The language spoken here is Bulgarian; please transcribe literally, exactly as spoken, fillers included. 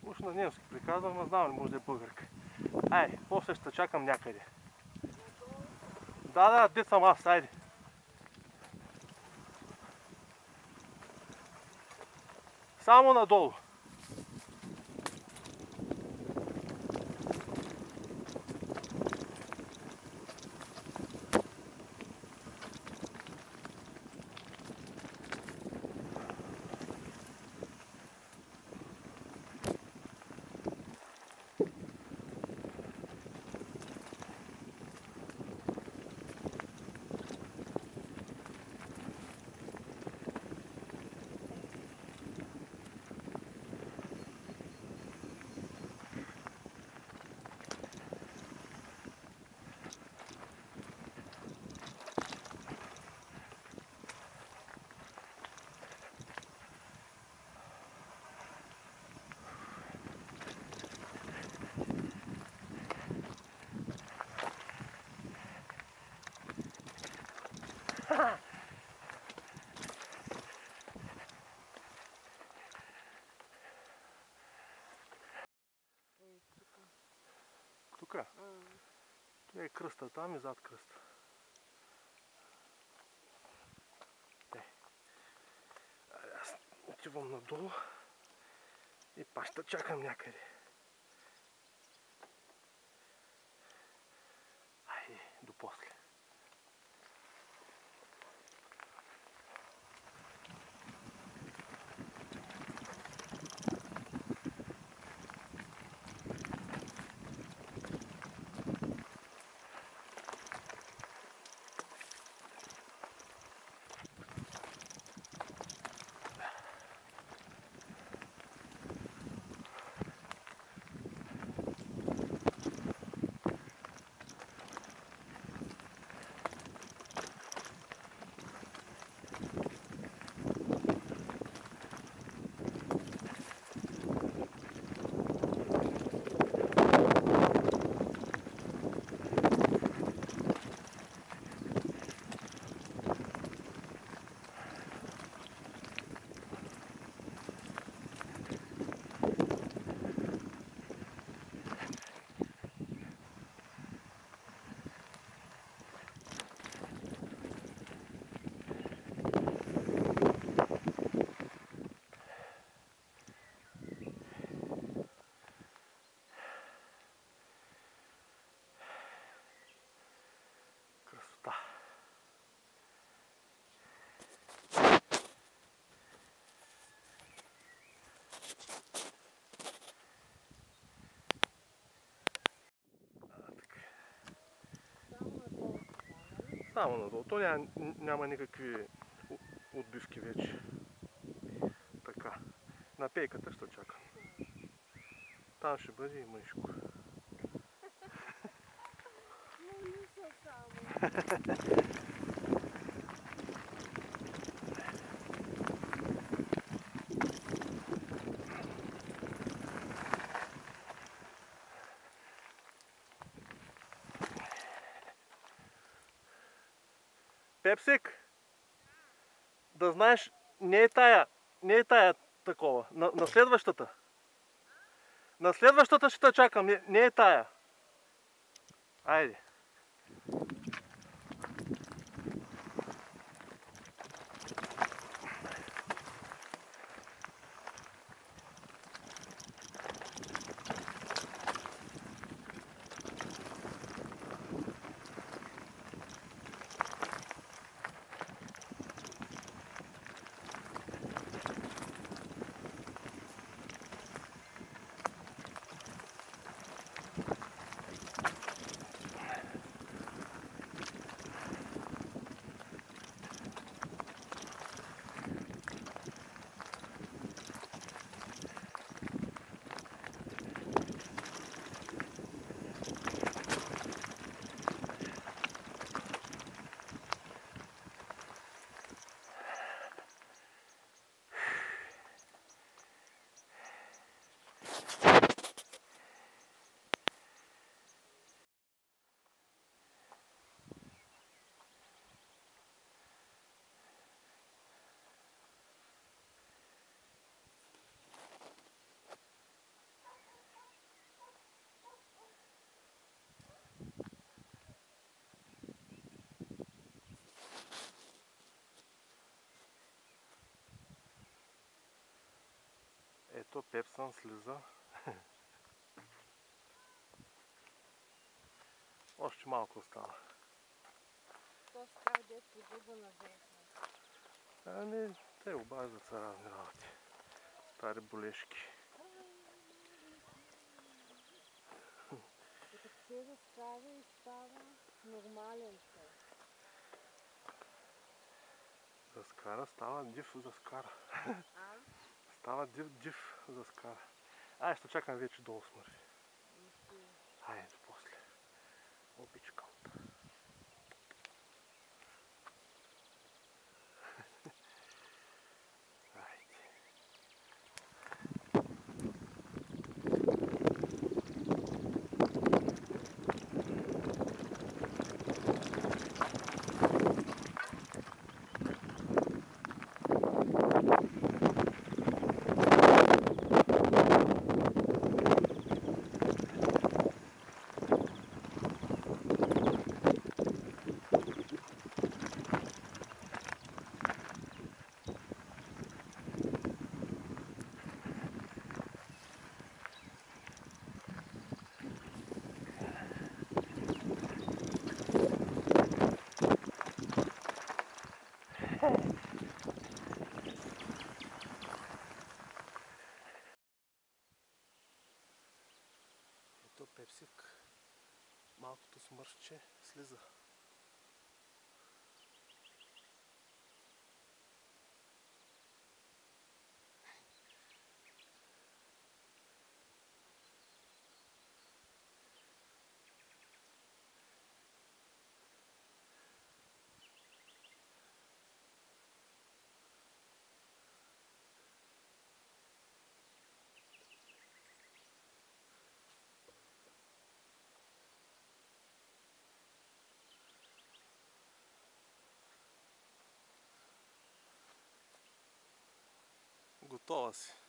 Уж на немски приказвам, но знам ли може да е българка. Айде, после ще чакам някъде. Да, да, де съм аз, айде. Само надолу. Тук? Това е кръста там и зад кръста. Е. Аз отивам надолу и пак ще чакам някъде. Айде, до после. Само надолу. То няма, няма никакви отбивки вече. Така. На пейката ще чакам. Там ще бъде и мъжко. Ну не са само. Пепсик, да знаеш, не е тая, не е тая такова, на, на следващата. На следващата ще те чакам, не, не е тая. Айде. Ето Пепсън слиза. Още малко остана. То скар дет погиба на вехна. Ами, те обаждат са разни работи. Стари болешки. Като се разкара и става нормален той. Заскара става див заскара. А? Става див див заскара. Ай, ще чакам вече долу смърви. Окей. Айде после. Обичкам. Айде. Ето Пепсик, малкото смърче слиза. Готова си.